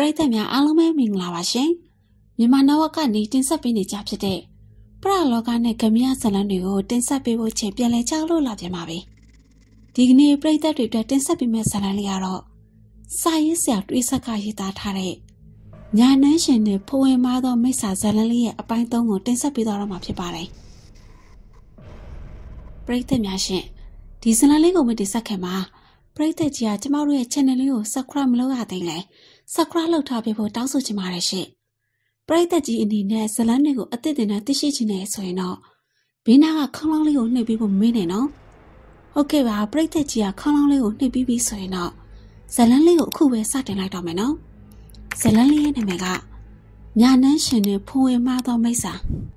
ရိသတ်များအားလုံးပဲမင်္ဂလာပါရှင်မြန်မာနဝကနေတင်ဆက်ပေးနေကြဖြစ်တဲ့ပရလောကနဲ့ဂမယဇလန်းတွေကိုတင်ဆက်ပေးဖို့ချိန်ပြန်လဲကြောက်လို့လာပြန်ပါပြီဒီကနေ့ပရိသတ်တွေအတွက်တင်ဆက်ပေးမယ့်ဇလန်းလေးကတော့စာရေးဆရာတွေးဆက်ကရေးသားထားတဲ့ညာနှန်းရှင်နဲ့ဖိုးဝင်မားသောမိစ္ဆာဇလန်းလေးရဲ့အပိုင်း3ကိုတင်ဆက်ပေးတော့မှာဖြစ်ပါတယ်ပရိသတ်များရှင်ဒီဇလန်းလေးကိုမတင်ဆက်ခင်မှာပရိသတ်ကြီးကကျမတို့ရဲ့ channel လေးကို subscribe မလုပ်ရသေးလဲ subscribe လုပ်ထားပေးဖို့တောင်းဆိုချင်ပါတယ်ရှင်ပရိသတ်ကြီးအနေနဲ့ဇလန်းတွေကိုအသစ်တင်တာသိရှိချင်တယ်ဆိုရင်တော့ဘေးနားကခေါင်းလောင်းလေးကိုနှိပ်ပေးဖို့မမေ့နဲ့နော်ဟုတ်ကဲ့ပါပရိသတ်ကြီးကခေါင်းလောင်းလေးကိုနှိပ်ပြီးပြီဆိုရင်တော့ဇလန်းလေးကိုအခုပဲစတင်လိုက်တော့မယ်နော်ဇလန်းလေးရဲ့နာမည်ကညာနှန်းရှင်နဲ့ဖိုးဝင်မားသောမိစ္ဆာ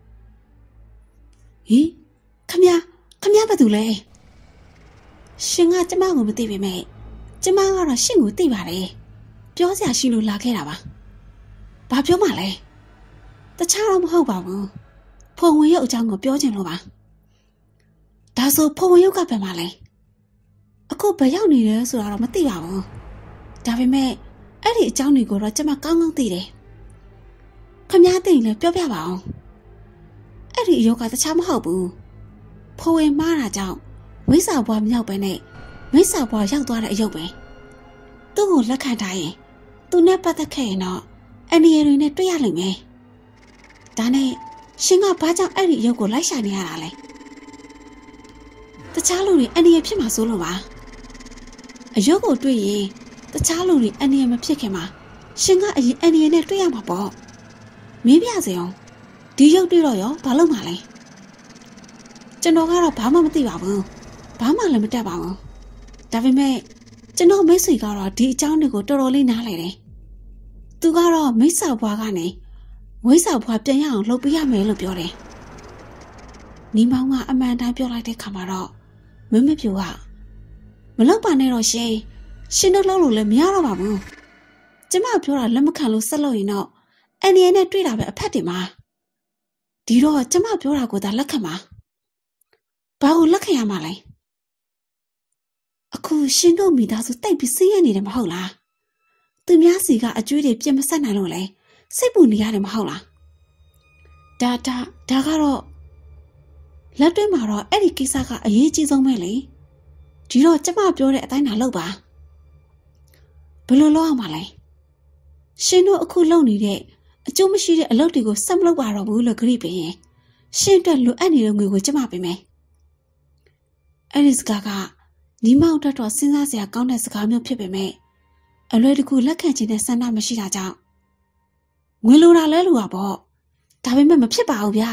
ဟင်ခမရဘာတူလဲရှင်ကကျမကိုမသိပေမဲ့ကျမကတော့ရှင်ကိုသိပါတယ်ပြောစရာရှိလို့လာခဲ့တာပါဘာပြောမှလဲတခြားတော့မဟုတ်ပါဘူးဖုံဝင်ရုပ်အကြောင်းကိုပြောချင်လို့ပါဒါဆိုဖုံဝင်ရုပ်ကဘယ်မှာလဲအခုဘယ်ရောက်နေလဲဆိုတာတော့မသိပါဘူးဒါပေမဲ့အဲ့ဒီအကြောင်းတွေကိုတော့ကျမကောင်းကောင်းသိတယ်ခမည်းသိရင်လည်းပြောပြပါအောင်အဲ့ဒီအရုပ်ကတခြားမဟုတ်ဘူးဖုံဝင်မားတာကြောင့်ဝိဇ္ဇာဘွားမြောက်ပဲနဲ့မိစ္ဆာဘွားရောက်သွားတဲ့အယုတ်ပဲသူ့ကိုလက်ခံထားရင်သူနဲ့ပတ်သက်ခဲ့ရင်တော့အန်ဒီရတွေနဲ့တွေ့ရလိမ့်မယ်ဒါနဲ့ရှင်ကဘာကြောင့်အဲ့ဒီအယုတ်ကိုလိုက်ရှာနေရတာလဲတခြားလူတွေအန်ဒီရဖြစ်မှာစိုးလို့ပါအယုတ်ကိုတွေ့ရင်တခြားလူတွေအန်ဒီရမဖြစ်ခင်မှာရှင်ကအရင်အန်ဒီရနဲ့တွေ့ရမှာပေါ့မင်းပြစေအောင်ဒီရုပ်တွေ့တော့ရောဘာလုပ်မှာလဲကျွန်တော်ကတော့ဘာမှမသိပါဘူးဘာမှလည်းမတတ်ပါဘူးဒါပေမဲ့ကျွန်တော်မိတ်ဆွေကတော့ဒီအကြောင်းတွေကိုတော်တော်လေးနားလည်တယ်သူကတော့မိစ္ဆာဘွားကနေဝိဇ္ဇာဘွားပြန်ရအောင်လုပ်ပေးရမယ်လို့ပြောတယ်ညီမောင်ကအမှန်တိုင်းပြောလိုက်တဲ့ခါမှာတော့မမပြူကမလုပ်ပါနဲ့တော့ရှင်တို့လုပ်လို့လည်းမရတော့ပါဘူးကျမပြောတာလက်မခံလို့ဆက်လို့ရင်တော့အန်ဒီရဲ့နဲ့တွေ့တာပဲအဖက်တင်ပါဒီတော့ကျမပြောတာကိုသာလက်ခံပါဘာကိုလက်ခံရမှာလဲအခုရှင်တို့မိသားစုတိတ်ပြီးဆင်းရဲနေတယ်မဟုတ်လားသူများစီကအကျွေးတွေပြတ်မဆက်နိုင်လို့လဲစိတ်ပူနေရတယ်မဟုတ်လားဒါကတော့လက်တွေ့မှာတော့အဲ့ဒီကိစ္စကအရေးကြီးဆုံးပဲလေဒီတော့ကျမပြောတဲ့အတိုင်းသာလုပ်ပါဘယ်လိုလုပ်အောင်မလဲရှင်တို့အခုလုပ်နေတဲ့အကျိုးမရှိတဲ့အလုပ်တွေကိုဆက်မလုပ်ပါတော့ဘူးလို့ကြိပေးရင်ရှင်အတွက်လိုအပ်နေတဲ့ငွေကိုကျမပေးမယ်အဲ့ဒီစကားကညီမတို့တော့စဉ်းစားစရာကောင်းတဲ့စကားမျိုးဖြစ်ပေမဲ့အလွယ်တကူလက်ခံခြင်းနဲ့ဆန္ဒမရှိတာကြောင့်ငွေလိုတာလဲလိုတာပေါ့ဒါပေမဲ့မဖြစ်ပါဘူးဗျာ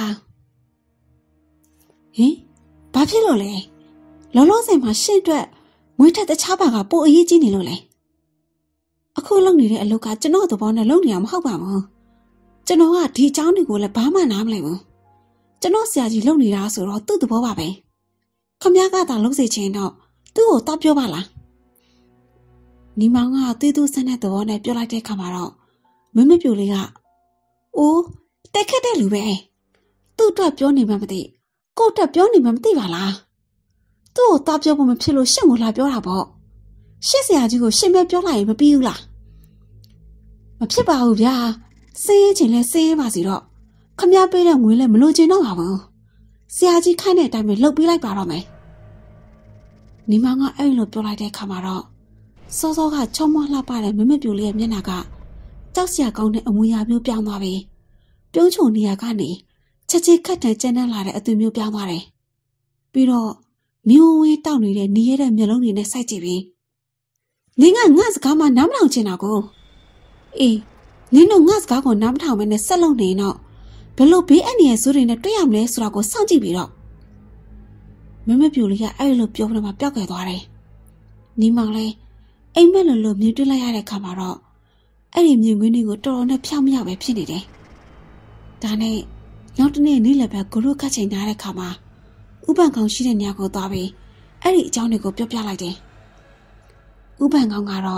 ဟင်ဘာဖြစ်လို့လဲလောလောဆယ်မှာရှင့်အတွက်ငွေထက်တခြားဘာကပိုအရေးကြီးနေလို့လဲအခုလုပ်နေတဲ့အလုပ်ကကျွန်တော်သဘောနဲ့လုပ်နေရမှာမဟုတ်ပါဘူးကျွန်တော်ကဒီအကြောင်းတွေကိုလည်းဘာမှနားမလည်ဘူးကျွန်တော်ဆရာကြီးလုပ်နေတာဆိုတော့သူ့သဘောပါပဲခမည်းကသာလုပ်စေချင်တော့သူ့ကိုတော့ပြောပါလားညီမောင်ကသွေးသွဆန်းတဲ့သဘောနဲ့ပြောလိုက်တဲ့ခါမှာတော့မမပြိုလေးကအိုးတက်ခက်တဲ့လူပဲသူ့အတွက်ပြောနေမှမသိကို့အတွက်ပြောနေမှမသိပါလားသူ့ကိုတော့ပြောဖို့မဖြစ်လို့ရှင့်ကိုလာပြောတာပေါ့ရှင့်ဆရာကြီးကိုရှင့်ပဲပြောလိုက်ရင်မပြီးဘူးလားမဖြစ်ပါဘူးဗျာစင်းရင်ချင်းလဲစင်းရင်ပါစီတော့ခမည်းပေးတဲ့ငွေလဲမလိုချင်တော့ပါဘူးဆရာကြီးခိုင်းတဲ့အတိုင်းပဲလုပ်ပေးလိုက်ပါတော့မယ်ညီမကအဲ့လိုပြောလိုက်တဲ့ခါမှာတော့စောစောကချုံမလှပတဲ့မမပြူလေးရဲ့မျက်နှာကကြောက်စရာကောင်းတဲ့အမူအရာမျိုးပြောင်းသွားပြီပြုံးချုံနေရကနေချက်ချင်းခတ်တန်ကျန်းတန်းလာတဲ့အသွင်မျိုးပြောင်းသွားတယ်ပြီးတော့မျိုးဝင်းတောက်နေတဲ့နေရတဲ့မျက်လုံးတွေနဲ့စိုက်ကြည့်ပြီးနင်ကငါ့စကားမှနားမထောင်ချင်တာကိုအေးနင်တို့ငါ့စကားကိုနားမထောင်မနဲ့ဆက်လုပ်နေတော့ဘယ်လိုဘေးအန္တရာယ်ဆိုးတွေနဲ့တွေ့ရမလဲဆိုတာကိုစောင့်ကြည့်ပြီးတော့မမပြူလေးကအဲ့လိုပြောပြမှပျောက်ခဲ့သွားတယ်ညီမောင်လည်းအိမ်မက်လိုမြင်တွေ့လိုက်ရတဲ့ခါမှာတော့အဲ့ဒီမြင်ကွင်းတွေကိုတော်တော်နဲ့ဖြောင်းမြောက်ပဲဖြစ်နေတယ်ဒါနဲ့နောက်တနေ့နေ့လည်ဘက်ဂရုခတ်ချိန်ထားတဲ့ခါမှာဥပန်ကောင်ရှိတဲ့နေရာကိုသွားပြီးအဲ့ဒီအကြောင်းတွေကိုပြောပြလိုက်တယ်ဥပန်ကောင်ကတော့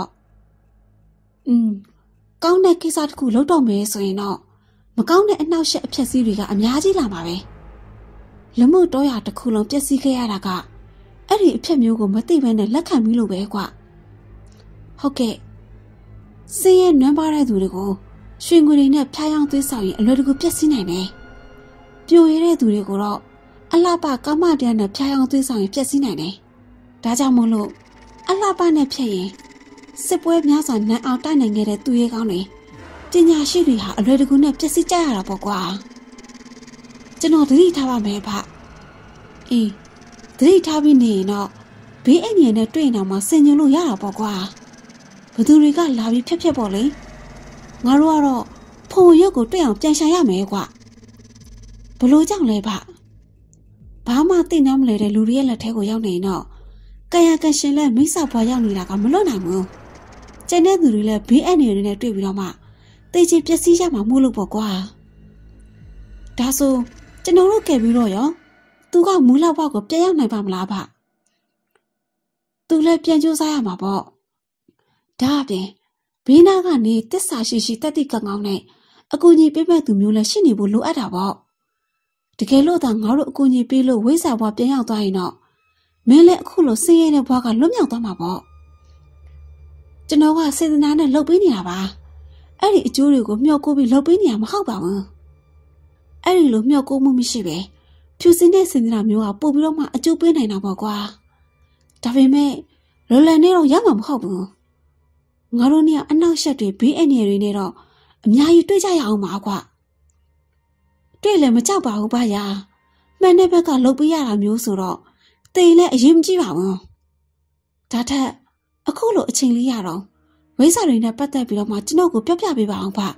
ကောင်းတဲ့ကိစ္စတစ်ခုလုပ်တော့မယ်ဆိုရင်တော့မကောင်းတဲ့အနှောက်အယှက်အဖြစ်စည်းတွေကအများကြီးလာမှာပဲလမှုတောရတစ်ခုလုံးပျက်စီးခဲ့ရတာကအဲ့ဒီအဖြစ်မျိုးကိုမသိဘဲနဲ့လက်ခံပြီးလို့ပဲကွာဟုတ်ကဲ့စင်းရဲနွမ်းပါတဲ့သူတွေကိုရွှေငွေတွေနဲ့ဖျားယောင်းသွေးဆောင်ရင်အလွယ်တကူပျက်စီးနိုင်တယ်။ပြိုရတဲ့သူတွေကိုတော့အလှပကာမတရားနဲ့ဖျားယောင်းသွေးဆောင်ရင်ပျက်စီးနိုင်တယ်။ဒါကြောင့်မို့လို့အလှပနဲ့ဖြစ်ရင်စစ်ပွဲများစွာနန်းအောင်တိုက်နိုင်ခဲ့တဲ့သူရဲကောင်းတွေပညာရှိတွေဟာအလွယ်တကူနဲ့ပျက်စီးကြရတာပေါ့ကွာ။ကျွန်တော်သတိထားပါမယ်ဗျ။အေးသတိထားပြီးနေရင်တော့ဘေးအန္တရာယ်နဲ့တွေ့နေမှာဆင်ញွလို့ရတာပေါ့ကွာ။ဘသူတွေကလာပြီးဖြက်ပေါ့လေ။ငါတို့ကတော့ဖုံရုပ်ကိုတွေ့အောင်ပြန်ရှာရမယ်ကွာ။ဘလို့ကြောင့်လဲဗျ။ဘာမှသိနှမ်းမလဲတဲ့လူတွေရဲ့လက်ထဲကိုရောက်နေရင်တော့ကာယကံရှင်လက်မိစ္ဆာဘွားရောက်နေတာကမလွတ်နိုင်ဘူး။ကျန်တဲ့သူတွေလည်းဘေးအန္တရာယ်တွေနဲ့တွေ့ပြီးတော့မှသိချင်ပျက်စီးရမှာမို့လို့ပေါ့ကွာ။ဒါဆိုကျွန်တော်တို့ကဲပြီးတော့ရောသူကမူလောက်ဘွားကိုပြန်ရောက်နိုင်ပါမလားဗျ။သူလည်းပြန်ကြိုးစားရမှာပေါ့။ဒါအပြင်ဘေးနားကနေတစ္ဆာရှိတတိကကောင်းနဲ့အကူအညီပေးမဲ့သူမျိုးလည်းရှိနေဖို့လိုအပ်တာပေါ့။တကယ်လို့သာငါတို့အကူအညီပေးလို့ဝိဇ္ဇာဘွားပြန်ရောက်သွားရင်တော့မင်းလည်းအခုလိုဆင်းရဲတဲ့ဘွားကလွတ်မြောက်သွားမှာပေါ့။ကျွန်တော်ကစေတနာနဲ့လှုပ်ပေးနေတာပါ။အဲ့ဒီအကျိုးတွေကိုမျှော်ကိုပြီးလှုပ်ပေးနေရမှာဟုတ်ပါဘူး။အဲ့ဒီလိုမျှော်ကိုမှုမရှိပဲဖြူစင်တဲ့စေတနာမျိုးကပို့ပြီးတော့မှအကျိုးပေးနိုင်တာပေါ့ကွာ။ဒါပေမဲ့လော်လန်နေတော့ရမှာမဟုတ်ဘူး။ငါတို့เนี่ยအနောက်ရှက်တွေဘေးအန္တရာယ်တွေနဲ့တော့အများကြီးတွေ့ကြရအောင်ပါကွာ။တွေ့လည်းမကြောက်ပါဘူးဗျာ။မှန်တဲ့ဘက်ကလှုပ်ပေးရတာမျိုးဆိုတော့တေးလည်းအရင်မကြည့်ပါဘူး။ဒါထက်အခုလိုအချိန်လေးရတော့ဝိဇ္ဇာတွေနဲ့ပတ်သက်ပြီးတော့မှကျွန်တော်ကိုပြောပြပေးပါအောင်ဗျ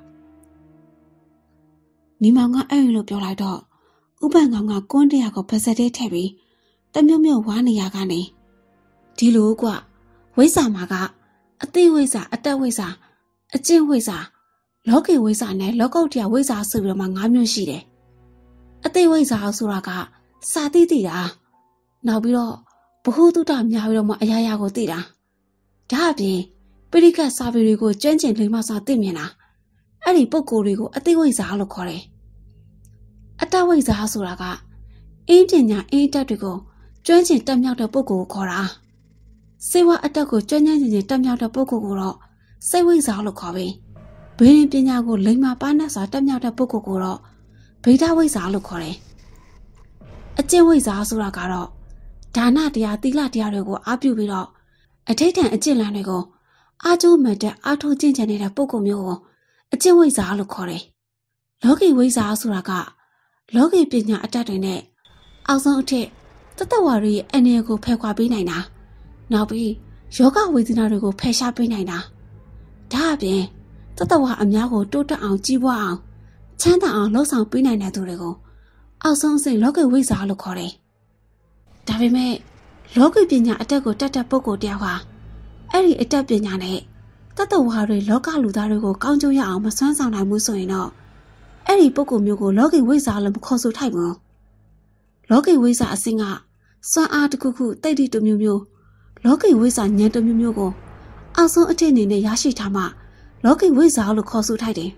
။ညီမောင်ကအဲ့လိုပြောလိုက်တော့ဥပန်ကောင်ကကွန်းတရာကိုဗစက်သေးထည့်ပြီးတမျိုးမျိုးဝါနေရကနေဒီလိုကွဝိဇ္ဇာမှာကအသိဝိဇ္ဇာအတ္တဝိဇ္ဇာအကျင့်ဝိဇ္ဇာလောကီဝိဇ္ဇာနဲ့လောကုတ္တရာဝိဇ္ဇာဆိုပြီးတော့မှ၅မျိုးရှိတယ်။အသိဝိဇ္ဇာဆိုတာကစာသိတာနောက်ပြီးတော့ဘ ഹു တုတ္တများပြီးတော့မှအရာရာကိုသိတာဒါအပြင်ပိဋကတ်စာပေတွေကိုကျွမ်းကျင်လိမ္မာစွာသိမြင်တာအဲ့ဒီပုံကိုယ်တွေကိုအသိဝိဇ္ဇာလို့ခေါ်တယ်။အတ္တဝိဇ္ဇာဆိုတာကအင်းပညာအင်းတက်တွေကိုကျွမ်းကျင်တက်မြောက်တဲ့ပုဂ္ဂိုလ်ကိုခေါ်တာ။စေဝအတ္တကိုကျွမ်းကျင်တက်မြောက်တဲ့ပုဂ္ဂိုလ်ကိုတော့စိတ်ဝိဇ္ဇာလို့ခေါ်ပြီးဘေးရင်ပညာကိုလိမ္မာပါးနပ်စွာတက်မြောက်တဲ့ပုဂ္ဂိုလ်ကိုတော့ဗေဒဝိဇ္ဇာလို့ခေါ်တယ်။အကျင့်ဝိဇ္ဇာဆိုတာကတော့ဒါနတရားသီလတရားတွေကိုအားပြုပြီးတော့အထိဋ္ဌံအကျင့်လမ်းတွေကိုအားကျိုးမဲ့တဲ့အားထုတ်ကျင့်ကြံနေတဲ့ပုဂ္ဂိုလ်မျိုးကိုအကျင့်ဝိဇ္ဇာလို့ခေါ်တယ်။လောကီဝိဇ္ဇာဆိုတာကလောကီပညာအတတ်တွေနဲ့အောက်ဆုံးအထက်တတဝါတွေရဲ့အနေကိုဖယ်ခွာပေးနိုင်တာ။နောက်ပြီးယောဂဝေဒနာတွေကိုဖယ်ရှားပေးနိုင်တာ။ဒါအပြင်တတဝါအများကိုတိုးတက်အောင်ကြီးပွားအောင်ချမ်းသာအောင်လှုပ်ဆောင်ပေးနိုင်တဲ့သူတွေကိုအောက်ဆုံးအဆင့်လောကီဝိဇ္ဇာလို့ခေါ်တယ်။ဒါပေမဲ့လောကီပညာအတတ်ကိုတတ်တဲ့ပုဂ္ဂိုလ်တယောက်ဟာအဲ့ဒီအတတ်ပညာနဲ့တတဝါတွေလောကလူသားတွေကိုကောင်းကျိုးရအောင်မစွမ်းဆောင်နိုင်ဘူးဆိုရင်တော့အဲ့ဒီပုဂ္ဂိုလ်မျိုးကိုလောကီဝိဇ္ဇာလို့မခေါ်ဆိုထိုက်ဘူး။လောကီဝိဇ္ဇာအဆင့်ကစွမ်းအားတစ်ခုခုတိတ်တိတစ်မျိုးမျိုးလောကီဝိဇ္ဇာဉာဏ်တစ်မျိုးမျိုးကိုအောက်ဆုံးအထက်အနေနဲ့ရရှိထားမှလောကီဝိဇ္ဇာလို့ခေါ်ဆိုထိုက်တယ်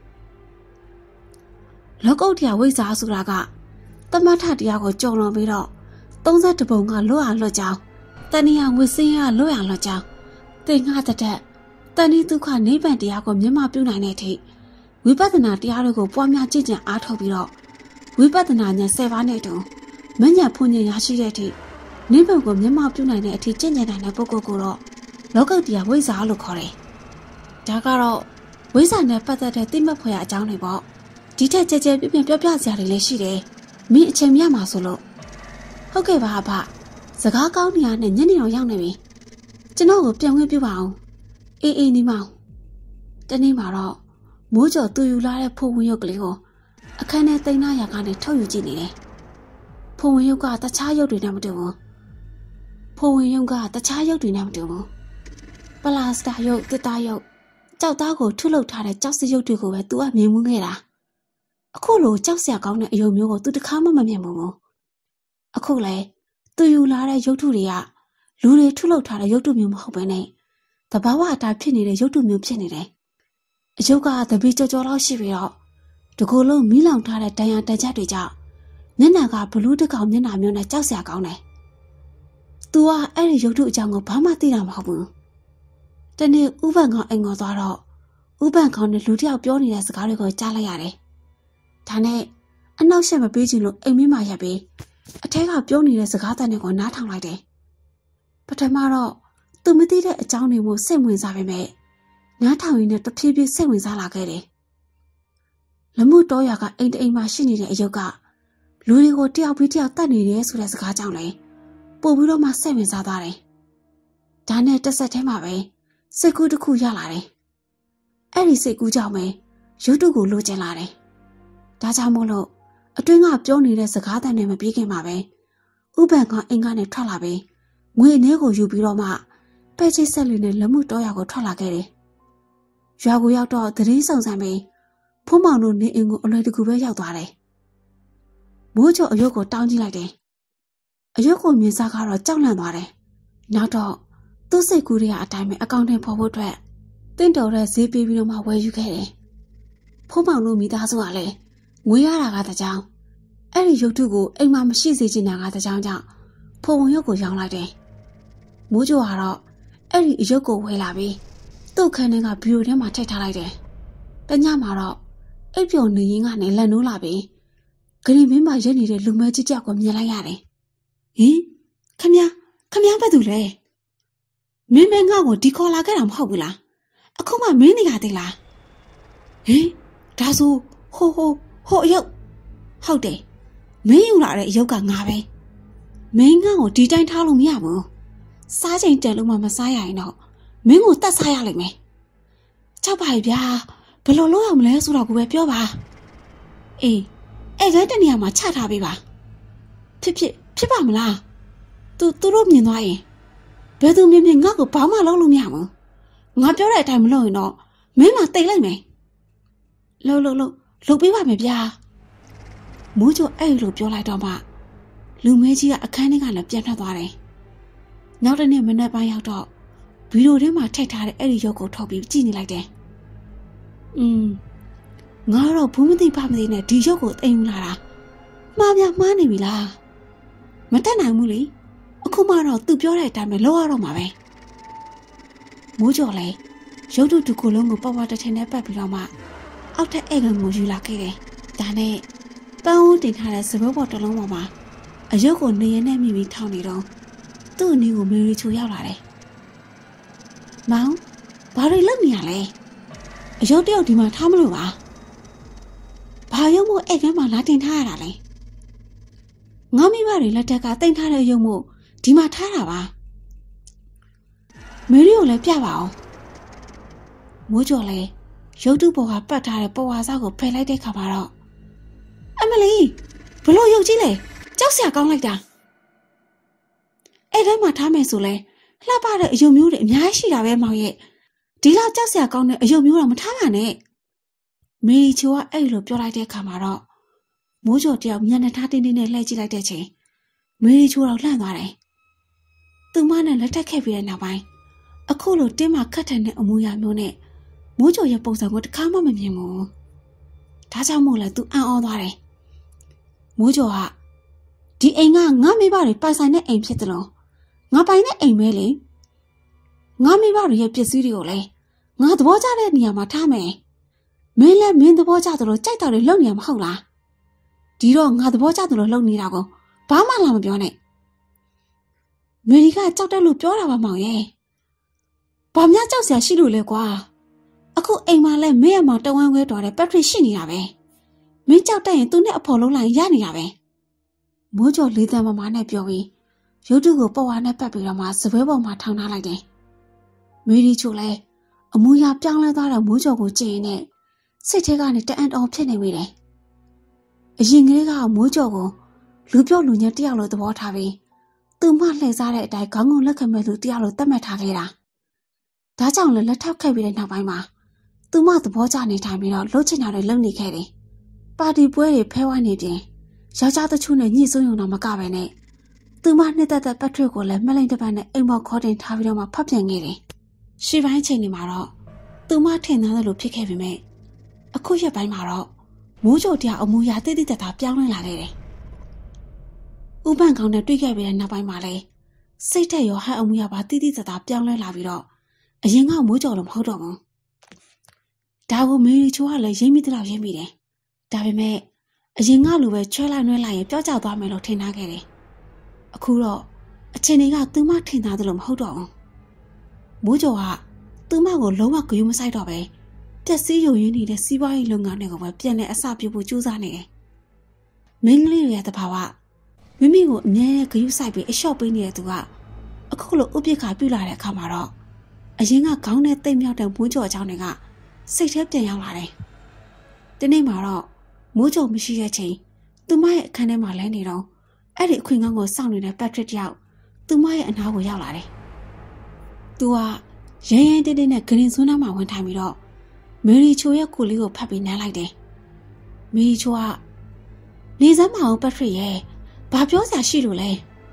။လောကုတ္တရာဝိဇ္ဇာဆိုတာကသမထတရားကိုကြုံလွန်ပြီးတော့32ပုံကလွတ်အောင်လွတ်ကြောင်းတဏှာငွေစင်းရလွတ်အောင်လွတ်ကြောင်းသင်္ဃတတ္တတဏှိဒုက္ခနိဗ္ဗာန်တရားကိုမျက်မှောက်ပြုနိုင်တဲ့အထိဝိပဿနာတရားတွေကိုပွားများကျင့်ကြံအားထုတ်ပြီးတော့ဝိပဿနာဉာဏ်10ပါးနဲ့တူမဉ္ဇဉ်ဖွဉ္ဉဉ်ရရှိတဲ့အထိနိဗ္ဗာန်ကိုမျက်မှောက်ပြုနိုင်တဲ့အထိကျင့်ကြံနိုင်တဲ့ပုဂ္ဂိုလ်ကိုတော့လောကုတ္တရာဝိဇ္ဇာလို့ခေါ်တယ်။ဒါကတော့ဝိဇ္ဇာနဲ့ပတ်သက်တဲ့သိမှတ်ဖွယ်အကြောင်းတွေပေါ့။ဒီထက်ကြဲကြဲပြပြပြောပြစရာတွေလည်းရှိတယ်။မင်းအချိန်မြတ်မှာဆိုလို့ဟုတ်ကဲ့ပါအဖစကားကောင်းနေရနဲ့ညနေတော့ရောက်နေပြီကျွန်တော်ကိုပြန်ဝင်ပြပါအောင်အေးနီမောင်တနေ့မှာတော့မိုးကြော်သူယူလာတဲ့ဖိုးဝင်ရုပ်ကလေးကိုအခန်းထဲသိမ်းသားရာကနေထုတ်ယူကြည့်နေတယ်ဖိုးဝင်ရုပ်ကတခြားရုပ်တွေနဲ့မတူဘူးဖိုးဝင်ရုပ်ကတခြားရုပ်တွေနဲ့မတူဘူးပလာစတာရုပ်တစ်သားရုပ်ကြောက်သားကိုထုလုပ်ထားတဲ့ကြောက်စရုပ်တွေကိုပဲသူကမြင်မှုခဲ့တာအခုလိုကြောက်စရာကောင်းတဲ့အယုံမျိုးကိုသူတခါမှမမြင်ဘူးအခုလေသူယူလာတဲ့ရုပ်ထုတွေကလူတွေထုလုပ်ထားတဲ့ရုပ်ထုမျိုးမဟုတ်ဘဲနဲ့တဘာဝအတိုင်းဖြစ်နေတဲ့ရုပ်ထုမျိုးဖြစ်နေတယ်။အယုတ်ကတပီကြော်ကြော်လောက်ရှိပြီးတော့တကူလုံးမီးလောင်ထားတဲ့တန်ရန်တန်ချက်တွေကြောင့်မျက်နှာကဘလူးတကောင်မျက်နှာမျိုးနဲ့ကြောက်စရာကောင်းတယ်။ तू ကအဲ့ဒီရုပ်ထုအကြောင်းကိုဘာမှသိတာမဟုတ်ဘူး။တနေ့ဥပန်ကအိမ်ကိုသွားတော့ဥပန်ကောင်နဲ့လူတစ်ယောက်ပြောနေတဲ့စကားတွေကိုကြားလိုက်ရတယ်။ဒါနဲ့အနောက်ရှက်မပေးချင်လို့အိမ်မင်းမရက်ပြီးအထက်ကပြောနေတဲ့စကားတန်တွေကိုနားထောင်လိုက်တယ်။ပထမတော့သူမသိတဲ့အကြောင်းတွေကိုစိတ်ဝင်စားပေမဲ့နားထောင်ရင်းနဲ့တဖြည်းဖြည်းစိတ်ဝင်စားလာခဲ့တယ်။လမှုတော်ရွာကအိမ်တအိမ်မှာရှိနေတဲ့အယုတ်ကလူတွေကိုတယောက်ပြီးတယောက်တတ်နေတယ်ဆိုတဲ့စကားကြောင့်လည်းပို့ပြီးတော့မှစိတ်ဝင်စားသွားတယ်။ဒါနဲ့တစ်ဆက်တည်းမှာပဲစိတ်ကူးတစ်ခုရလာတယ်။အဲ့ဒီစိတ်ကူးကြောင့်ပဲရုပ်တုကိုလိုချင်လာတယ်။ဒါကြောင့်မို့လို့အတွင်းကပြောနေတဲ့စကားတန်တွေမပြေးခင်မှာပဲဥပန်ကအိမ်ကနေထွက်လာပြီးငွေအနေကိုယူပြီးတော့မှပဲ့ချိတ်ဆက်လေးနဲ့လမှုတော်ရွာကိုထွက်လာခဲ့တယ်။ရွာကိုရောက်တော့သတင်းစုံစမ်းပြီးဖုံးမောင်တို့နေအိမ်ကိုအလွယ်တကူပဲရောက်သွားတယ်။မိုးချိုအယုတ်ကိုတောင်းကြည့်လိုက်တယ်။အယုတ်ကိုမြင်စားကတော့ကြောက်လန့်သွားတယ်။နောက်တော့သူ့စိတ်ကူးတွေကအတိုင်းပဲအကောင့်ထဲပေါ်ဖို့အတွက်တင့်တော်တဲ့ဈေးပေးပြီးတော့မှဝယ်ယူခဲ့တယ်။ဖုံးမောင်တို့မိသားစုကလည်းငွေရတာကတကြောင်အဲ့ဒီရုပ်ထုကိုအိမ်မှာမရှိစေချင်တာကတကြောင်ကြောင့်ဖုံရုပ်ကိုရောင်းလိုက်တယ်။မိုးချိုကတော့အဲ့ဒီအရုပ်ကိုဝယ်လာပြီးသူ့ခန်းထဲကဘီရိုထဲမှာထည့်ထားလိုက်တယ်။တညမှာတော့အိပ်ပျော်နေရင်းကနေလက်နိုးလာပြီးဂရင်မင်းမှာရက်နေတဲ့လူမဲကြီးကြောက်ကိုမြင်လိုက်ရတယ်။ဟင်ခမည်းဘာတူလဲ။မင်းငါ့ကိုဒီခေါ်လာခဲ့တာမဟုတ်ဘူးလား။အခုမှမင်းနေရသေးလား။ဟင်ဒါဆိုဟိုအယုတ်ဟုတ်တယ်မင်းယူလာတဲ့အယုတ်ကငါပဲမင်းငါ့ကိုဒီတိုင်းထားလို့မရဘူးစားချိန်တန်လို့မှမစားရရင်တော့မင်းကိုတတ်စားရလိမ့်မယ်ချောက်ပါရဲ့ဗျာဘယ်လိုလုပ်ရမလဲဆိုတော့ကိုပဲပြောပါအေးအဲ့ကတနေရာမှာချထားပေးပါဖြစ်ပါမလားသူတို့မြင်သွားရင်ဘယ်သူမြင်ငါ့ကိုဘာမှလုပ်လို့မရဘူးငါပြောတဲ့အတိုင်းမလုပ်ရင်တော့မင်းမတိတ်လိုက်မယ်လှုပ်ပေးပါမယ်ဗျာမိုးချိုအဲ့လိုပြောလိုက်တော့မှလူမဲကြီးကအခန်းထဲကလည်းပြန်ထွက်သွားတယ်နောက်တစ်နေ့မနက်ပိုင်းရောက်တော့ဗီဒီယိုထဲမှာထည့်ထားတဲ့အဲ့ဒီရုပ်ကိုထုတ်ပြီးကြည့်နေလိုက်တယ်ငါတော့ဘူးမသိပါမသိနဲ့ဒီရုပ်ကိုသိမ်းလာတာမှားနေပြီလားမတတ်နိုင်ဘူးလေအခုမှတော့သူပြောတဲ့အတိုင်းပဲလုပ်ရတော့မှာပဲမိုးချိုလည်းရုပ်တုတစ်ခုလုံးကိုပတ်တစ်ထည်နဲ့ပတ်ပြီးတော့မှအောက်ထက်ဧကန်ကိုယူလာခဲ့တယ်ဒါနဲ့ပန်းဦးတင်ထားတဲ့စပိုးပေါ်တစ်လုံးပေါ်မှာအယုတ်ကိုနေရနဲ့မိပြီးထောင်းနေတော့သူ့အနီးကိုမေရီချိုရောက်လာတယ်။မောင်ဘာတွေလုပ်နေရလဲ။အယုတ်တယောက်ဒီမှာထားမလို့ပါ။ဘာရုံမို့ဧကန်မှာလာတင်ထားရတာလဲ။ငါမိဘတွေလက်ထက်ကတင်ထားတဲ့ရုံမို့ဒီမှာထားတာပါ။မေရီကိုလည်းပြပါအောင်။မိုးကျော်လည်းရုပ်တုပေါ်ကပတ်ထားတဲ့ပေါ်ဝါစားကိုဖယ်လိုက်တဲ့ခါမှာတော့အမလီဘလို့ရုပ်ကြီးလဲကြောက်စရာကောင်းလိုက်တာအဲ့ဒါမှထားမယ်ဆိုလဲလှပတဲ့အယုံမျိုးတွေအများကြီးရှိတာပဲမောင်ရဲ့ဒီလောက်ကြောက်စရာကောင်းတဲ့အယုံမျိုးတော့မထားပါနဲ့မေရီချိုကအဲ့လိုပြောလိုက်တဲ့ခါမှာတော့မိုးကျော်တယောက်မျက်နှာထားတင်းတင်းနဲ့လှည့်ကြည့်လိုက်တဲ့ချိန်မေရီချိုတော့လှန့်သွားတယ်သူမနဲ့လက်ထပ်ခဲ့ပြီးတဲ့နောက်ပိုင်းအခုလိုတင်းမှခတ်ထန်တဲ့အမူအရာမျိုးနဲ့မိုးချိုရဲ့ပုံစံကိုတစ်ခါမှမမြင်ဘူးဒါကြောင့်မို့လဲသူအံ့ဩသွားတယ်မိုးကျော်ကဒီအိမ်ကငါမိဘတွေပိုင်ဆိုင်တဲ့အိမ်ဖြစ်တယ်လို့ငါပိုင်တဲ့အိမ်ပဲလေငါမိဘတွေရဲ့ပစ္စည်းတွေကိုလည်းငါသဘောကျတဲ့နေရာမှာထားမယ်မင်းလည်းမင်းသဘောကျတယ်လို့ကြိုက်တာတွေလုပ်နေရမှာဟုတ်လားဒီတော့ငါသဘောကျတယ်လို့လုပ်နေတာကိုဘာမှလာမပြောနဲ့မေရီကကြောက်တယ်လို့ပြောတာပါမောင်ရဲ့ဘာများကြောက်စရာရှိလို့လဲကွာအခုအိမ်မှာလဲမင်းအမောင်တဝမ်းခွဲတော်တဲ့ပက်ထရစ်ရှိနေတာပဲမင်းကြောက်တဲ့ရင်သူနဲ့အဖော်လုံးလိုက်ရနေတာပဲမိုးကျော်လေးတန်းမမနဲ့ပြောပြီးရုပ်တုကိုပေါ်ဝါနဲ့ပတ်ပြီးတော့မှစပွဲပေါ်မှာထောင်ထားလိုက်တယ်မေရီချိုလည်းအမူအရာပြောင်းလဲသွားတဲ့မိုးကျော်ကိုကြည့်ရင်စိတ်ထဲကနေတအံ့တော်ဖြစ်နေမိတယ်အရင်ကလေးကမိုးကျော်ကိုလူပြောလူညံတယောက်လိုသဘောထားပြီးသူမှလှည့်စားတဲ့အတိုင်းခေါင်းငုံလက်ခံမဲ့သူတယောက်လိုသတ်မှတ်ထားခဲ့တာဒါကြောင့်လည်းလက်ထောက်ခဲ့ပြီးတဲ့နောက်ပိုင်းမှာသူမသဘောကျနေထိုင်ပြီးတော့လှုပ်ချင်တာတွေလုပ်နေခဲ့တယ်ပါတီပွဲတွေဖဲဝိုင်းနေပြင်ယောက်ျားတချို့နဲ့ညှိစွန်းရုံတော့မကပဲနဲ့သူမနှစ်သက်တဲ့ပတ်ထရစ်ကိုလည်းမလိမ့်တစ်ပတ်နဲ့အိမ်ပေါ်ခေါ်တင်ထားပြီးတော့မှဖတ်ပြန်ခဲ့တယ်ရှေ့ပိုင်းချိန်တွေမှာတော့သူမထင်သားတယ်လို့ဖြစ်ခဲ့ပေမဲ့အခုရက်ပိုင်းမှာတော့မိုးချိုတရားအမူအရာတိတိကျကျပြောင်းလဲလာခဲ့တယ်ဥပန်ကောင်နဲ့တွေ့ခဲ့ပြီးတဲ့နောက်ပိုင်းမှာလည်းစိတ်သက်ရောဟန်အမူအရာပါတိတိကျကျပြောင်းလဲလာပြီးတော့အရင်ကမိုးချိုလိုမဟုတ်တော့ဘူးဒါကိုမေရီချိုကလည်းရိပ်မိတဲ့လောက်ရိပ်မိတယ်ဒါပေမဲ့အရင်ကလိုပဲချွဲလိုက်နှွဲလိုက်ရင်ပျောက်ကျသွားမယ်လို့ထင်ထားခဲ့တယ်အခုတော့အချိန်တွေကသူမထင်သားသလိုမဟုတ်တော့ဘူးမိုးကျော်ကသူမကိုလုံးဝဂရုမစိုက်တော့ပဲပျက်စီးယုံရင်းနေတဲ့စီးပွားရေးလုပ်ငန်းတွေကိုပဲပြန်လည်အစပြုဖို့ကြိုးစားနေတယ်မင်းကလေးရဲ့တဘာဝမိမိကိုအမြဲဂရုစိုက်ပြီးအလျှော့ပေးနေတဲ့သူကအခုလိုဥပိ္ပခါပြုလာတဲ့အခါမှာတော့အရင်ကခေါင်းနဲ့တိတ်မြောက်တဲ့မိုးကျော်အကြောင်းတွေကစိတ်ထဲပြန်ရောက်လာတယ်ဒီနေ့မှာတော့မိုးကြုံမရှိတဲ့ချိန်သူမရဲ့အခန်းထဲမှာလဲနေတော့အဲ့ဒီအခွင့်အရေးကိုစောင့်နေတဲ့ပတ်ထရစ်တယောက်သူမရဲ့အနားကိုရောက်လာတယ်။သူကရဲရဲတင်းတင်းနဲ့ဂရင်စွန်းနားမှာဝင်ထိုင်ပြီးတော့မေရီချိုရဲ့ကိုလေးကိုဖတ်ပြီးနမ်းလိုက်တယ်။မေရီချိုကနေစမ်းမအောင်ပတ်ထရစ်ရဲ့ဘာပြောစရာရှိလို့လဲ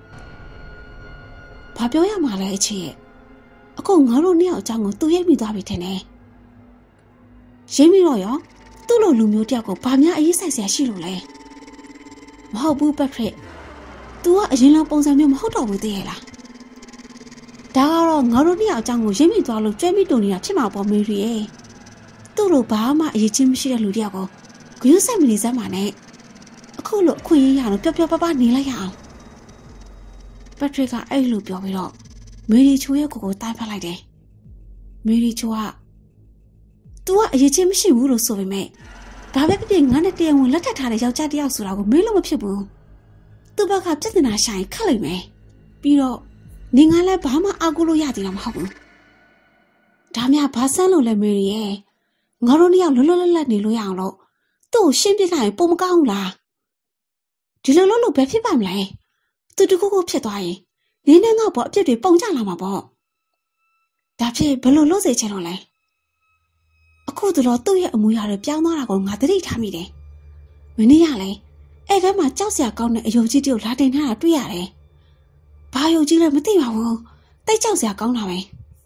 ။ဘာပြောရမှာလဲအချစ်ရဲ့အခုငါတို့နှစ်ယောက်အကြောင်းကိုသူရိပ်မိသွားပြီထင်တယ်။ရိပ်မိတော့ရောသူ့လိုလူမျိုးတယောက်ကိုဘာများအရေးဆိုင်စရာရှိလို့လဲမဟုတ်ဘူးပတ်ထရစ် तू ကအရင်လောက်ပုံစံမျိုးမဟုတ်တော့ဘူးသိရဲ့လားဒါကတော့ငါတို့နှစ်ယောက်အကြောင်းကိုရိပ်မိသွားလို့ကြွဲမိတုံနေတာဖြစ်မှာပေါ့မေရီရဲ့သူ့လိုဘာမှအရေးချင်းမရှိတဲ့လူတယောက်ကိုဂရုစိုက်မနေစမ်းပါနဲ့အခုလိုအခွင့်အရေးရတော့ပျော်ပျော်ပါးပါးနေလိုက်ရအောင်ပတ်ထရစ်ကအဲ့လိုပြောပြီးတော့မေရီချိုရဲ့ကိုတိုင်းဖတ်လိုက်တယ်မေရီချိုကतू ကအရေးချင်းမရှိဘူးလို့ဆိုပေမဲ့ဒါပဲဖြစ်ငါနဲ့တရားဝင်လက်ထပ်ထားတဲ့ယောက်ျားတစ်ယောက်ဆိုတာကိုမေးလို့မဖြစ်ဘူးသူ့ဘက်ကပြဿနာရှာရင်ခက်လိမ့်မယ်ပြီးတော့နေငါလည်းဘာမှအားကိုးလို့ရသေးတာမဟုတ်ဘူးဒါမှဘာဆန်းလို့လဲမေရီရဲ့ငါတို့နှစ်ယောက်လွတ်လွတ်လပ်လပ်နေလို့ရအောင်လို့သူ့ကိုရှင်းပြလိုက်ရင်ပုံမကောင်းဘူးလားဒီလိုလို့ဘယ်ဖြစ်ပါမလဲသူတခုခုဖြစ်သွားရင်နင်းနဲ့ငါ့ဘောအပြစ်တွေပုံကျလာမှာပေါ့ဒါဖြစ်ဘယ်လိုလုပ်စေချင်တော့လဲအခုတော့သူ့ရဲ့အမူအရာတွေပြောင်းသွားတာကိုငါသတိထားမိတယ်။မနေ့ကလည်းအဲ့ကမှကြောက်စရာကောင်းတဲ့အယုံကြီးတယောက်လာတင်ထားတာတွေ့ရတယ်။ဘာယုံကြီးလဲမသိပါဘူး။တိတ်ကြောက်စရာကောင်းတာပဲ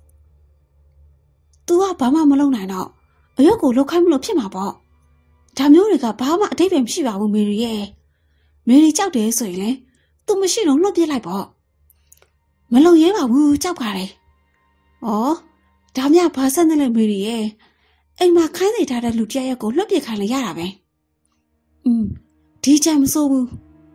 ။ तू ကဘာမှမလုပ်နိုင်တော့အယုတ်ကိုလုတ်ခိုင်းမလို့ဖြစ်မှာပေါ့။ဒါမျိုးတွေကဘာမှအတိတ်ပဲမရှိပါဘူးမေရီရဲ့။မေရီကြောက်တယ်ဆိုရင်လေ तू မရှိတော့လွတ်ပြစ်လိုက်ပေါ့။မလုံရဲပါဘူးကြောက်ကြတယ်။ဩဒါမှဘာဆက်နေလဲမေရီရဲ့။အိမ်မှာခိုင်းနေထားတဲ့လူတယောက်ကိုလွှတ်ပြခိုင်းလိုက်ရတာပဲဒီချမ်းမစိုးဘူး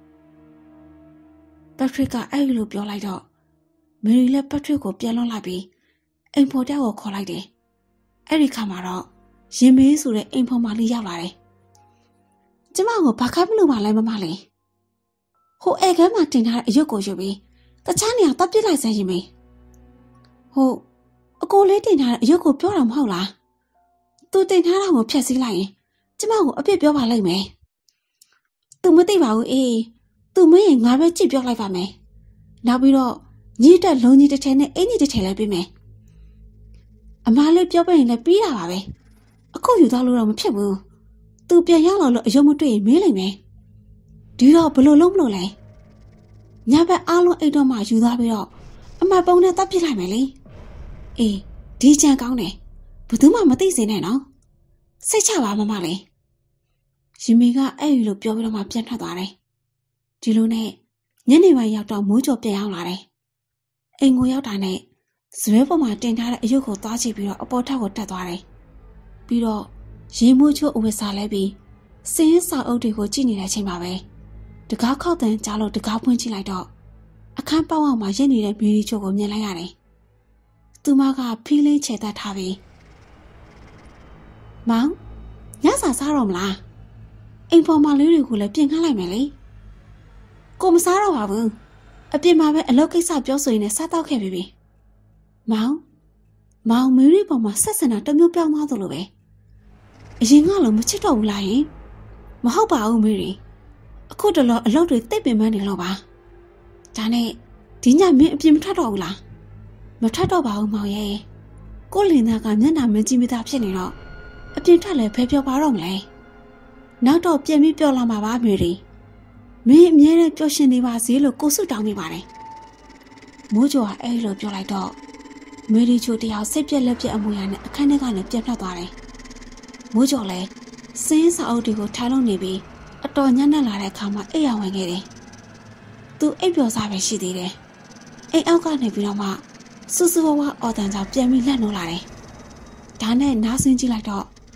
ပတ်ထရစ်ကအဲ့လိုပြောလိုက်တော့မေရီလည်းပတ်ထရစ်ကိုပြန်လွှတ်လိုက်ပြီးအိမ်ဖော်တယောက်ကိုခေါ်လိုက်တယ်အဲ့ဒီခါမှာတော့ရင်မေးဆိုတဲ့အိမ်ဖော်မလေးရောက်လာတယ်ကျမကိုဘာခိုင်းမလို့မလဲမမလေးဟိုအိမ်ကမှတင်ထားတဲ့အရုပ်ကိုယူပြီးတခြားနေရာတပ်ပစ်လိုက်စမ်းရင်မေးဟုတ်အကိုလေးတင်ထားတဲ့အရုပ်ကိုပြောတာမဟုတ်လားသူတင်ထားတာကိုဖျက်ဆီးလိုက်ရင်ကျမကိုအပြစ်ပြောပါလိမ့်မယ်။သူမသိပါဘူးအေး။သူမရင်ငါပဲကြည့်ပြောလိုက်ပါမယ်။နောက်ပြီးတော့ညီတက်လုံးကြီးတစ်ထည်နဲ့အင်ကြီးတစ်ထည်လည်းပေးမယ်။အမားလေးပြောပြရင်လည်းပြီးတာပါပဲ။အခုယူသွားလို့တော့မဖြစ်ဘူး။သူပြန်ရောက်လာလို့အယုံမတွေ့ရင်မေးလိုက်မယ်။ဒီတော့ဘလို့လုံးမလို့လဲ။ညဘက်အားလုံးအိတ်တော့မှယူသွားပြီးတော့အမပုံနဲ့တပ်ပစ်လိုက်မယ်လေ။အေးဒီချမ်းကောင်းတယ်။ဘယ်သူမှမသိစေနဲ့နော်စိတ်ချပါမမလေးရင်မေကအဲ့လိုပြောပြီးတော့မှပြန်ထွက်သွားတယ်ဒီလိုနဲ့ညနေပိုင်းရောက်တော့မိုးကြော်ပြန်ရောက်လာတယ်အိမ်ကိုရောက်တာနဲ့ဇွဲပေါ်မှာတင်ထားတဲ့အယုတ်ကိုသွားကြည့်ပြီးတော့အပေါ်ထပ်ကိုတက်သွားတယ်ပြီးတော့ရေမိုးချိုးအဝတ်စားလဲပြီးစင်းရင်စာအုပ်တွေကိုကြည့်နေတဲ့အချိန်မှာပဲတကားခောက်တန်ကြားလို့တကားဖွင့်ကြည့်လိုက်တော့အခန်းပေါက်အောင်မှာရင့်နေတဲ့မီရီချိုကိုမြင်လိုက်ရတယ်သူမကဖီးလေးချေတတ်ထားပြီးမောင်ညစာစားတော့မလားအိမ်ပေါ်မှာလေးတွေကိုလည်းပြင်ခန့်လိုက်မယ်လေကိုမစားတော့ပါဘူးအပြင်မှာပဲအလုပ်ကိစ္စပြောဆိုရင်းနဲ့စားတော့ခဲ့ပြီမောင်မီရီပေါ်မှာဆက်စနာတမျိုးပြောင်းသွားသလိုပဲအရင်ကလည်းမချစ်တော့ဘူးလားယင်မဟုတ်ပါဘူးမီရီအခုတလောအလုပ်တွေတိတ်ပင်ပန်းနေလို့ပါဒါနဲ့ဒီညမင်းအပြင်မထွက်တော့ဘူးလားမထွက်တော့ပါဘူးမောင်ရဲ့ကိုလင်သားကမျက်နှာမကြည့်မသာဖြစ်နေတော့အပြင်ထွက်လဲဖဲပြောပါတော့မလဲနောက်တော့ပြန်ပြီးပြောလာမှာပါမေရီမင်းအမြဲတမ်းပျော်ရွှင်နေပါစေလို့ကိုစုတောင်းမိပါတယ်မိုးကျော်ကအဲ့လိုပြောလိုက်တော့မေရီချိုတယောက်စိတ်ပြက်လက်ပြက်အမူအရာနဲ့အခန်းထဲကနေပြန်ထွက်သွားတယ်မိုးကျော်လည်းစင်းစာအုပ်တွေကိုထားလုံးနေပြီးအတော်ညံ့နေလာတဲ့အခါမှာအိပ်ရဝင်ခဲ့တယ်သူအိပ်ပျော်စားပဲရှိသေးတယ်အိမ်အောက်ကနေပြီးတော့မှစူးစူးဝါးဝါအော်တန်ကြောင့်ပြန်ပြီးလက်နိုးလာတယ်ဒါနဲ့နားဆင်းကြည့်လိုက်တော့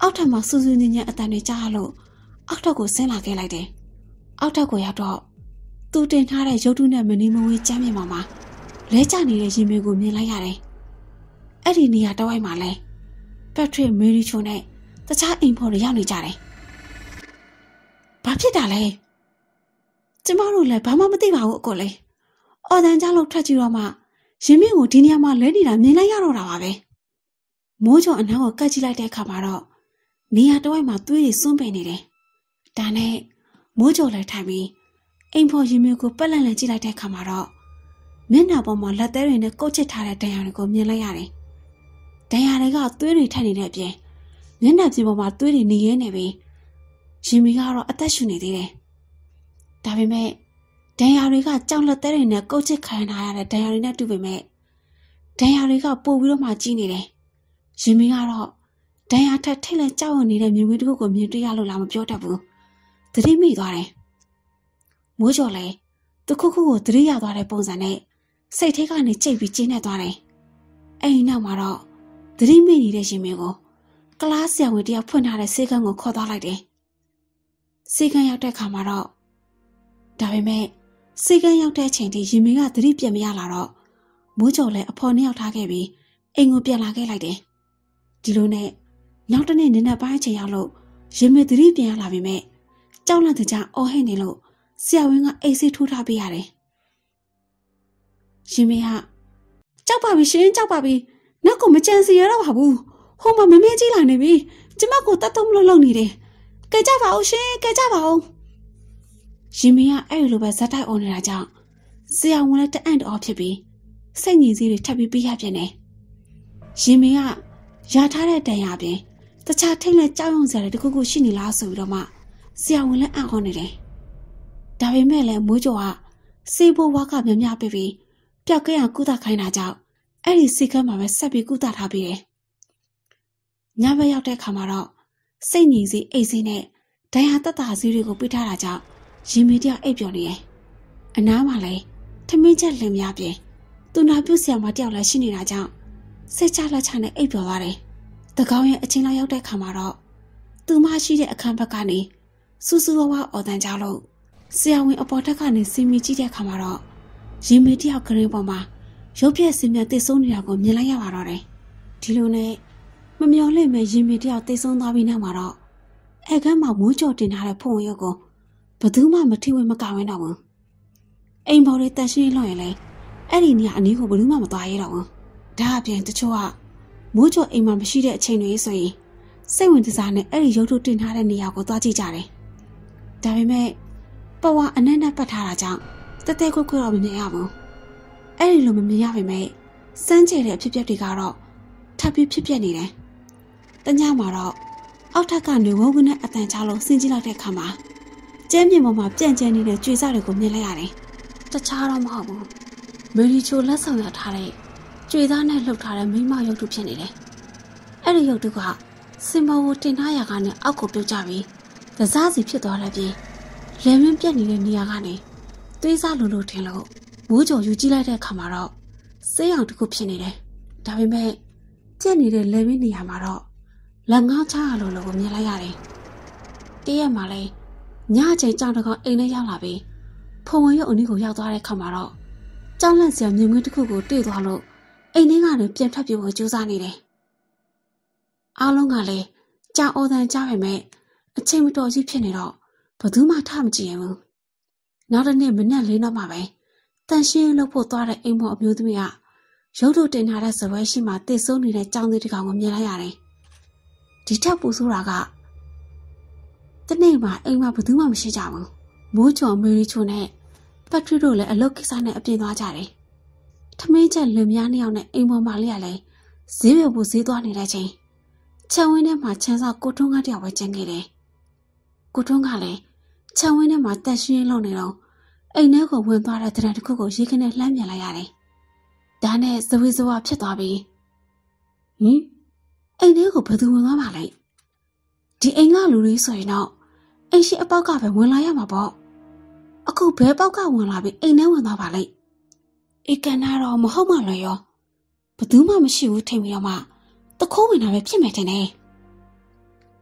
အောက်ထပ်မှာစူးစူးညံ့ညံ့အတန်တွေကြားလို့အောက်ထပ်ကိုဆင်းလာခဲ့လိုက်တယ်။အောက်ထပ်ကိုရောက်တော့သူတင်ထားတဲ့ရုပ်တုနဲ့မနီမဝေးကျမ်းမြေမှာလဲကျနေတဲ့ရင်မေကိုမြင်လိုက်ရတယ်။အဲ့ဒီနေရာတဝိုက်မှာလဲပက်ထရစ်မေရီချိုနဲ့တခြားအိမ်ဖော်တွေရောက်နေကြတယ်။ဘာဖြစ်တာလဲ။ကျမတို့လည်းဘာမှမသိပါဘူးအကိုလေး။အော်တန်ကြားလို့ထွက်ကြည့်တော့မှရင်မေကိုဒီနေရာမှာလဲနေတာမြင်လိုက်ရတော့တာပါပဲ။မိုးကြောအနားကိုကတ်ကြည့်လိုက်တဲ့အခါမှာတော့နေရာတဝိုက်မှာသွေးတွေစွန့်ပင်နေတယ်။ဒါနဲ့မိုးကြောလည်းထိုင်ပြီးအိမ်ဖော်ရင်မေကိုပက်လန့်လန့်ကြည့်လိုက်တဲ့အခါမှာတော့မျက်နှာပေါ်မှာလက်သေးတွေနဲ့ကုတ်ချစ်ထားတဲ့ဒဏ်ရာတွေကိုမြင်လိုက်ရတယ်။ဒဏ်ရာတွေကသွေးတွေထက်နေတဲ့အပြင်မျက်နှာပြင်ပေါ်မှာသွေးတွေနေရင်းနေပြီးရင်မေကတော့အသက်ရှူနေသေးတယ်။ဒါပေမဲ့ဒဏ်ရာတွေကကြောက်လက်သေးတွေနဲ့ကုတ်ချစ်ခံထားရတဲ့ဒဏ်ရာတွေနဲ့တူပေမဲ့ဒဏ်ရာတွေကပိုပြီးတော့မှကြီးနေတယ်။ရင်မေကတော့ဒဏ်ရာထက်ထိတ်လန့်ကြောက်ရွံ့နေတဲ့မြင်ကွင်းတစ်ခုကိုမြင်တွေ့ရလို့လားမပြောတတ်ဘူး။သတိမိသွားတယ်။မိုးကျော်လည်းတခုခုကိုသတိရသွားတဲ့ပုံစံနဲ့စိတ်ထဲကနေကြိတ်ပြီးကျင်းနေသွားတယ်။အဲဒီနောက်မှာတော့သတိမိနေတဲ့ရင်မေကိုကလားဆရာဝန်တယောက်ဖွင့်ထားတဲ့ဆေးခန်းကိုခေါ်သွားလိုက်တယ်။ဆေးခန်းရောက်တဲ့အခါမှာတော့ဒါပေမဲ့ဆေးခန်းရောက်တဲ့အချိန်ထိရင်မေကသတိပြတ်မရလာတော့မိုးကျော်လည်းအဖော်နှစ်ယောက်ထားခဲ့ပြီးအိမ်ကိုပြန်လာခဲ့လိုက်တယ်။ဒီလိုနဲ့နောက်တနေ့နင်နက်ပိုင်းအချိန်ရောက်လို့ရင်မေသတိပြန်ရလာပြီမဲ့ကြောက်လန့်တဲ့ကြားအော်ဟစ်နေလို့ဆရာဝန်ကအိတ်ဆေးထိုးထားပေးရတယ်။ရင်မေကကြောက်ပါပြီရှင်ကြောက်ပါပြီနောက်ကမကြံစီရတော့ပါဘူးဟိုမှာမမေးကြီးလာနေပြီကျမကိုတတ်တော့မလို့လုပ်နေတယ်ကဲကြပါဦးရှင်ကဲကြပါဦးရင်မေကအဲ့လိုပဲဇက်တိုက်အော်နေတာကြောင့်ဆရာဝန်လည်းတအံ့တော်ဖြစ်ပြီးစိတ်ငြိမ်စည်းတွေထပ်ပြီးပြရပြန်တယ်ရင်မေကရထားတဲ့တန်ရပြင်တခြားထိတ်လန့်ကြောက်ရွံ့စရာတွေတခုခုရှိနေလားဆိုပြီးတော့မှဆရာဝန်လည်းအံ့ဩနေတယ်ဒါပေမဲ့လည်းမိုးကျော်ကစေဘိုးဝါကမြမြပြပြီးပျောက်ကဲအောင်ကုသခိုင်းတာကြောင့်အဲ့ဒီစိတ်ကမ်းမှာပဲဆက်ပြီးကုသထားပြီးတယ်။ညဘက်ရောက်တဲ့ခါမှာတော့စိတ်ငြိမ်စီအိတ်စင်းနဲ့ဒဏ်ရာတက်တာစည်းတွေကိုပြထားတာကြောင့်ရင်မေတယောက်အိပ်ပျော်နေတယ်။အနားမှာလည်းထမင်းချက်လင်များပြင်သူနာပြုဆရာမတယောက်လည်းရှိနေတာကြောင့်စိတ်ချလက်ချနဲ့အိပ်ပျော်သွားတယ်။တကောင်းရဲ့အချင်းလောက်ရောက်တဲ့ခါမှာတော့သူမရှိတဲ့အခန်းဘက်ကနေစူးစူးဝါးဝါအော်တန်ကြလို့ဆရာဝန်အပေါ်ထက်ကနေစီမီကြည့်တဲ့ခါမှာတော့ရင်မေတယောက်ကရင်ပေါ်မှာရုပ်ပြက်စင်မြတ်တိတ်ဆုံးနေတာကိုမြင်လိုက်ရပါတော့တယ်။ဒီလိုနဲ့မမျော်လင့်မဲ့ရင်မေတယောက်တိတ်ဆုံးသွားပြီးနောက်မှာတော့အဲကမ်းမှာမိုးကြော်တင်ထားတဲ့ဖုံရုပ်ကိုဘယ်သူမှမထိဝင်မကဝင်းတော့ဘူး။အိမ်ပေါ်တွေတန်ရှင်းလွှင့်ရင်လည်းအဲ့ဒီနေရာအနည်းကိုဘယ်သူမှမသွားရတော့ဘူး။ဒါအပြင်တချို့ကမိုးကြော်အိမ်မှာမရှိတဲ့အချိန်တွေဆိုရင်စိတ်ဝင်စားနဲ့အဲ့ဒီရုပ်ထုတင်ထားတဲ့နေရာကိုသွားကြည့်ကြတယ်။ဒါပေမဲ့ပဝါအနက်နဲ့ပတ်ထားတာကြောင့်တဲတဲခွက်ခွက်တော့မမြင်ရဘူး။အဲ့ဒီလိုမမြင်ရပေမဲ့စမ်းကြဲတဲ့အဖြစ်အပျက်တွေကတော့ထပ်ပြီးဖြစ်ပျက်နေတယ်။တညမှာတော့အောက်ထပ်ကနေဝုန်းကနဲ့အတန်ချလို့ဆင်းကြည့်လိုက်တဲ့အခါမှာကျဲမြင်ပေါ်မှာပြန့်ကျဲနေတဲ့ကြွေစတွေကိုမြင်လိုက်ရတယ်။တခြားတော့မဟုတ်ဘူး။မေရီချိုလက်ဆောင်ရထားတဲ့ကြွေသားနဲ့လှုပ်ထားတဲ့မိမရုပ်တုဖြစ်နေတယ်။အဲ့ဒီရုပ်တုကစင်ပေါ်ကိုတင်ထားရာကနေအောက်ကိုပြုတ်ကျပြီးသစားစီဖြစ်သွားတဲ့ပြင်လယ်မင်းပြက်နေတဲ့နေရာကနေသွေးစားလိုထင်လို့မိုးကြော်ယူကြည့်လိုက်တဲ့အခါမှာတော့ဆေးရောင်တစ်ခုဖြစ်နေတယ်။ဒါပေမဲ့ပြက်နေတဲ့လယ်မင်းနေရာမှာတော့လက်ငေါချရလို့ကိုမြင်လိုက်ရတယ်။တရက်မှလည်းညအချိန်ကြောင်တကောင်အိမ်ထဲရောက်လာပြီးဖုံဝင်ရုပ်အနီးကိုရောက်သွားတဲ့အခါမှာတော့ကြောင်လန့်စရာမြင်ကွင်းတစ်ခုကိုတွေ့သွားလို့အိမ်ထဲကနေပြန်ထွက်ပြေးဖို့ကြိုးစားနေတယ်။အားလုံးကလည်းကြောင်အော်တန်ကြားပေမဲ့အချိန်မတော်ကြီးဖြစ်နေတော့ဘယ်သူမှထမကြည့်ရဘူး။နောက်တစ်နေ့မနက်၄တော့မှပဲတန်ရှင်းလုပ်ဖို့သွားတဲ့အိမ်မော်အမျိုးသမီးကရုပ်ထုတင်ထားတဲ့စပွဲရှိမှတိတ်ဆုံးနေတဲ့ကြောင်သေးတစ်ကောင်ကိုမြင်လိုက်ရတယ်။ဒီထက်ပူဆိုးတာကတနေ့မှအိမ်မှာဘယ်သူမှမရှိကြဘူး။မိုးကျော်မေရီချိုနဲ့ပတ်ထရီတို့လည်းအလုပ်ကိစ္စနဲ့အပြင်သွားကြတယ်။ထမင်းချက်လင်မယားနှစ်ယောက်နဲ့အိမ်ပေါ်မှာလေးကလည်းဈေးရွက်ဖို့ဈေးသွားနေတဲ့ချိန်ခြံဝင်းထဲမှာချမ်းစာကိုထွန်းကားတယောက်ပဲကျန်ခဲ့တယ်။ကိုထွန်းကလည်းခြံဝင်းထဲမှာတက်ရှင်းလုံးနေတော့အိမ်ထဲကိုဝင်သွားတဲ့တရံတစ်ခုကိုရေခင်းနဲ့လှမ်းပြန်လိုက်ရတယ်။ဒါနဲ့ဇဝေဇဝါဖြစ်သွားပြီးအိမ်ထဲကိုဘယ်သူဝင်သွားပါလဲ။ဒီအိမ်ကလူတွေဆိုရင်တော့အိမ်ရှိအပေါက်ကပဲဝင်လာရမှာပေါ့။အခုဘယ်ပေါက်ကဝင်လာပြီးအိမ်ထဲဝင်သွားပါလဲ။အေကန်နာတော့မဟုတ်မှလွယ်ရောဘယ်သူမှမရှိဘူးထိန်ပြီးတော့မှတခိုးဝင်တာပဲဖြစ်မယ်ထင်တယ်။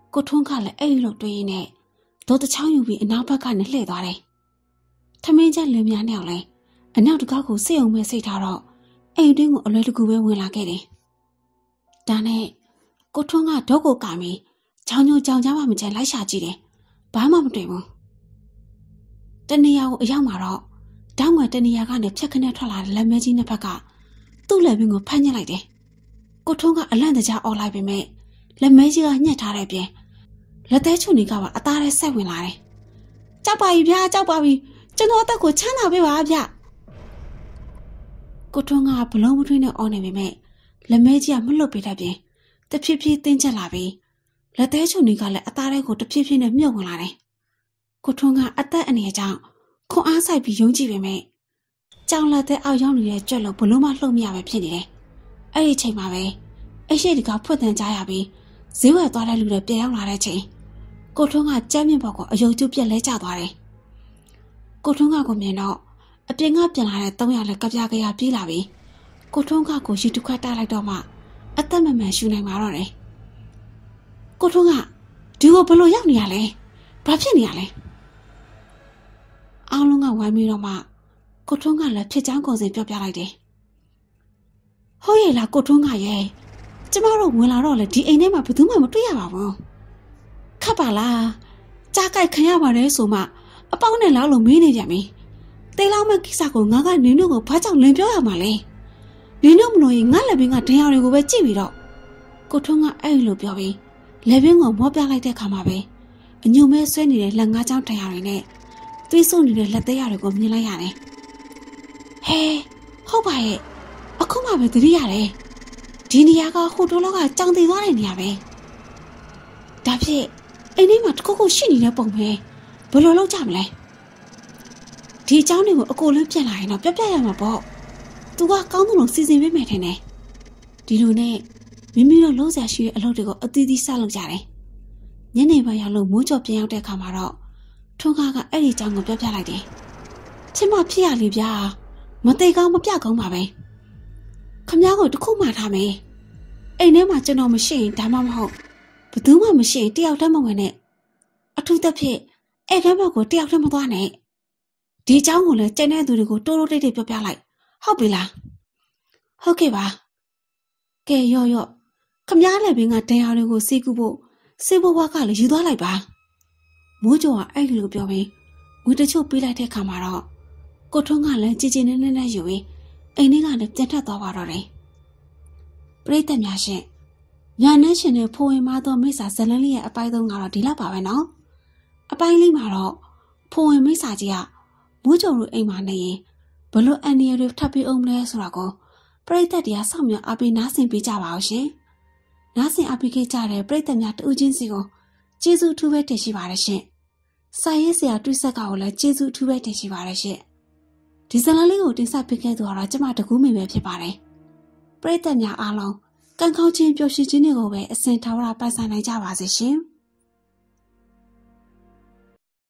ကိုထွန်းကလည်းအဲ့လိုတွေးရင်းနဲ့ဒေါ်တချောင်းယူပြီးအနောက်ဘက်ကနေလှည့်သွားတယ်။ထမင်းချက်လင်များနဲ့လည်းအနောက်တကောက်ကိုစိတ်အောင်မဲ့စိတ်ထားတော့အိမ်တွင်းကိုအလွယ်တကူပဲဝင်လာခဲ့တယ်။ဒါနဲ့ကိုထွန်းကဒေါကိုကပြီးချောင်းညိုကြောင်ကြားမှမချင်လိုက်ရှာကြည့်တယ်။ဘာမှမတွေ့ဘူး။တနေရာကိုအရောက်မှာတော့တောင်းငွေတနေရာကနေဖြတ်ခနဲ့ထွက်လာတဲ့လက်မဲကြီးနှစ်ဖက်ကသူ့လက်ပင်ကိုဖမ်းညှက်လိုက်တယ်။ကိုထွန်းကအလန့်တကြားအော်လိုက်ပေမဲ့လက်မဲကြီးကညှက်ထားတဲ့ပြင်လက်သေးချုံတွေကပါအသားထဲဆက်ဝင်လာတယ်။ကြောက်ပါပြီဗျာကြောက်ပါပြီကျွန်တော်အသက်ကိုချမ်းသာပေးပါဗျ။ကိုထွန်းကဘလုံးမထွေးနဲ့အော်နေပေမဲ့လက်မဲကြီးကမလွတ်ပေးတဲ့ပြင်တဖြည်းဖြည်းတင်းကျပ်လာပြီးလက်သေးချုံတွေကလည်းအသားထဲကိုတဖြည်းဖြည်းနဲ့မြုပ်ဝင်လာတယ်။ကိုထွန်းကအသက်အနေကြောင့်ခွန်အားဆိုင်ပြီးယုံကြည်ပေမဲ့ကြောင်လက်သေးအောက်ရောက်နေတဲ့ကြွက်လို့ဘလုံးမလှုပ်မရပဲဖြစ်နေတယ်။အဲ့ဒီချိန်မှာပဲအရှိတကဖွက်တန်ကြားရပြီးဈေးဝယ်သွားတဲ့လူတွေပြန်ရောက်လာတဲ့ချိန်ကိုထွန်းကကြမ်းမြင့်ဘော်ကိုအယုံကျပြက်လဲကျသွားတယ်။ကိုထွန်းကကိုမြင်တော့အပြင်ကပြန်လာတဲ့300လည်းကပြားကရပြေးလာပြီးကိုထွန်းကကိုရီတစ်ခွက်တိုက်လိုက်တော့မှအသက်မမှန်ရှူနိုင်မှာတော့တယ်။ကိုထွန်းကဒီကိုဘလို့ရောက်နေရလဲ။ဘာဖြစ်နေရလဲ။အားလုံးကဝိုင်းပြီးတော့မှကိုထွန်းကလည်းဖြစ်ချောင်းကုန်စင်ပြောပြလိုက်တယ်။ဟုတ်ရဲ့လားကိုထွန်းကရဲ့ကျမတို့ဝင်လာတော့လေဒီအိမ်ထဲမှာဘယ်သူမှမတွေ့ရပါဘူး။ခတ်ပါလားကြားကြိုက်ခံရပါတယ်ဆိုမှအပေါင်းနဲ့လောက်လို့မေးနေကြပြီတေးလောက်မဲ့ကိစ္စကိုငါကနင်းတို့ကိုဘာကြောင့်လင်ပြောရမှာလဲနင်းတို့မလို့ရင်ငါလက်ဘင်းကဒဏ်ရာတွေကိုပဲကြည့်ပြီးတော့ကိုထွန်းကအဲ့လိုပြောပြီးလက်ဘင်းကိုမောပြလိုက်တဲ့ခါမှာပဲအညုံမဲဆွဲနေတဲ့လက်ငါးချောင်းဒဏ်ရာတွေနဲ့သွေးဆုံနေတဲ့လက်သေးရတွေကိုမြင်လိုက်ရတယ်ဟဲဟုတ်ပါရဲ့အခုမှပဲသတိရတယ်ဒီနေရာကဟိုတိုးလောကကြောင်တည်သွားတဲ့နေရာပဲဒါဖြစ်အိမ်ထဲမှာတခုခုရှိနေတဲ့ပုံပဲဘယ်လိုလုပ်ကြမလဲဒီအကြောင်းတွေကိုအကိုလေးပြန်လာရင်တော့ပြရမှာပေါ့သူကကောင်းသလိုစီစဉ်ပေးမယ်ထင်တယ်ဒီလိုနဲ့မိမိတို့လုံးဆရာရှိတဲ့အလုပ်တွေကိုအသီးသီးစလုပ်ကြတယ်ညနေပိုင်းရောက်လို့မိုးကြော်ပြန်ရောက်တဲ့အခါမှာတော့ထွန်းကားကအဲ့ဒီအကြောင်းကိုပြလိုက်တယ်ချစ်မဖြစ်ရလေဗျာမသိကောင်းမပြကောင်းပါပဲခမ ्या ကိုတခုမှထားမယ်အိမ်ထဲမှာကျွန်တော်မရှိရင်ဒါမှမဟုတ်ဘယ်သူမှမရှိရင်တယောက်တည်းမဝင်နဲ့အထူးသဖြင့်အဲ့ကဘက်ကိုတယောက်တည်းမသွားနဲ့ဒီအကြောင်းကိုလည်းကျန်တဲ့သူတွေကိုတိုးတိုးတိတ်တိတ်ပြောပြလိုက်ဟုတ်ပြီလားဟုတ်ကဲ့ပါကဲရော့ခမ ्या လည်းဘင်းကတန်ရာတွေကိုစီးကူဖို့စေဘဝကလည်းယူသွားလိုက်ပါမိုးကျော်ကအဲ့လိုပြောပြီးငွေတချို့ပေးလိုက်တဲ့ခါမှာတော့ကိုထွန်းကလည်းကြည်ကြည်နက်နက်နဲ့ယူပြီးအိမ်ထဲကလည်းပြန်ထပ်သွားပါတော့တယ်ပရိသတ်များရှင်ညာနှင်းရှင်နဲ့ဖိုးဝင်မသောမိစ္ဆာဇလန်းလေးရဲ့အပိုင်း3ကတော့ဒီလောက်ပါပဲနော်အပိုင်းလေးမှာတော့ဖိုးဝင်မိစ္ဆာကြီးကမိုးကျော်တို့အိမ်မှာနေရင်ဘလို့အန်နီရတွေထပ်ပြီးအောင်လဲဆိုတာကိုပရိသတ်တွေကစောင့်မျှော်အားပေးနားဆင်ပေးကြပါအောင်ရှင်နားဆင်အားပေးကြတဲ့ပရိသတ်များတူးချင်းစီကိုကျေးဇူးထူးပဲတင်ရှိပါတယ်ရှင်စာရေးဆရာတွိဆက်ကကိုလည်းကျေးဇူးထူးပဲတင်ရှိပါတယ်ရှင်ဒီဇလန်းလေးကိုတင်ဆက်ပေးခဲ့သူကတော့ကျမတကူးမိပဲဖြစ်ပါတယ်ပရိသတ်များအားလုံးကံကောင်းခြင်းပျော်ရွှင်ခြင်းတွေကိုပဲအစဉ်ထာဝရပိုင်ဆိုင်နိုင်ကြပါစေရှင်